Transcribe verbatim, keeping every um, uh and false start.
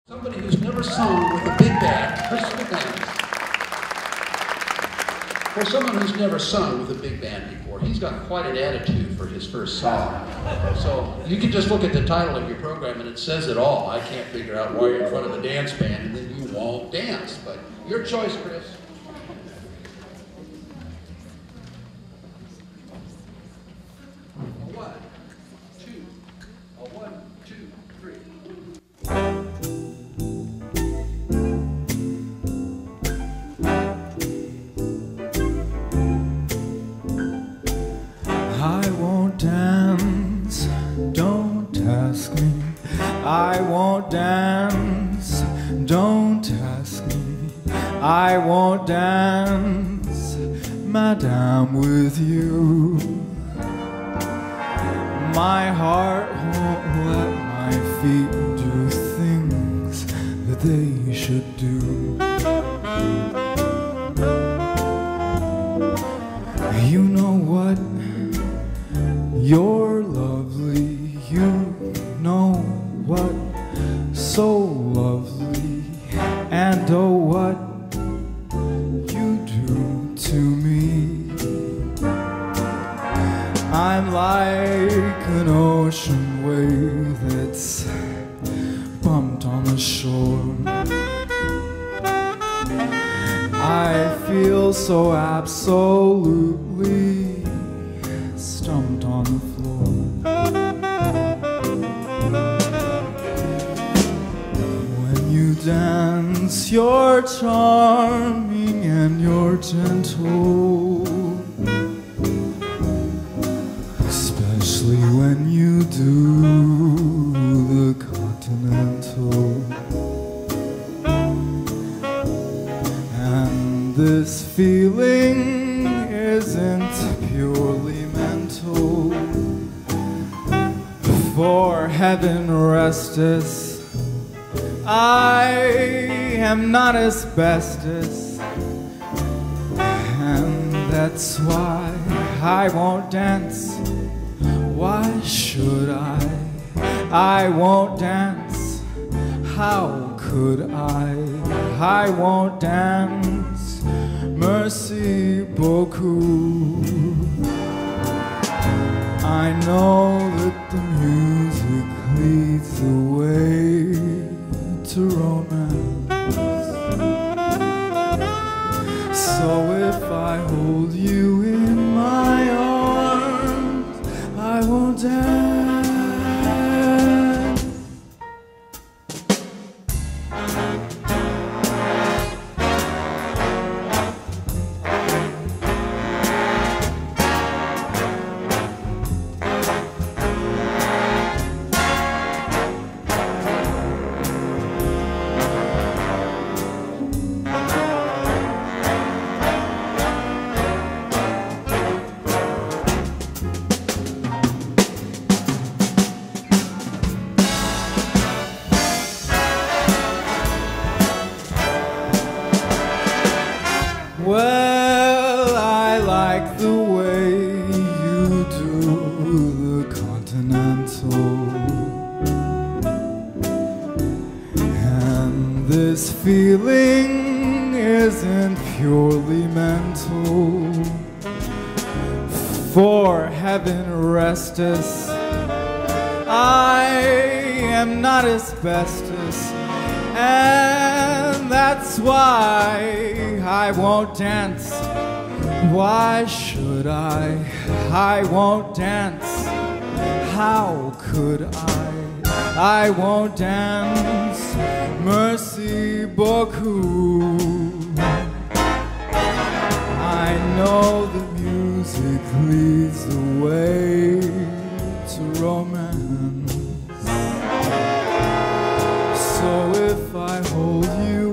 Somebody who's never sung with a big band, Chris McManus. For someone who's never sung with a big band before, he's got quite an attitude for his first song. So you can just look at the title of your program and it says it all. I can't figure out why you're in front of a dance band and then you won't dance, but your choice, Chris. A one, two, a one, two, three. I won't dance, don't ask me. I won't dance, don't ask me. I won't dance, madame, with you. My heart won't let my feet do things that they should do. You know what? You're lovely, you know what? So lovely, and oh, what you do to me. I'm like an ocean wave that's bumped on the shore. I feel so absolutely stumped on the floor. When you dance, you're charming and you're gentle, especially when you do the continental. And this feeling isn't purely mental, for heaven rest us, I am not asbestos, and that's why I won't dance. Why should I? I won't dance. How could I? I won't dance. Merci beaucoup. I know that the music leads the way to romance. So if I hold you in my arms, I won't dance. Well, I like the way you do the continental, and this feeling isn't purely mental, for heaven rest us, I am not asbestos, and that's why I won't dance. Why should I? I won't dance. How could I? I won't dance. Merci beaucoup. I know the music leads the way to romance. So if I hold you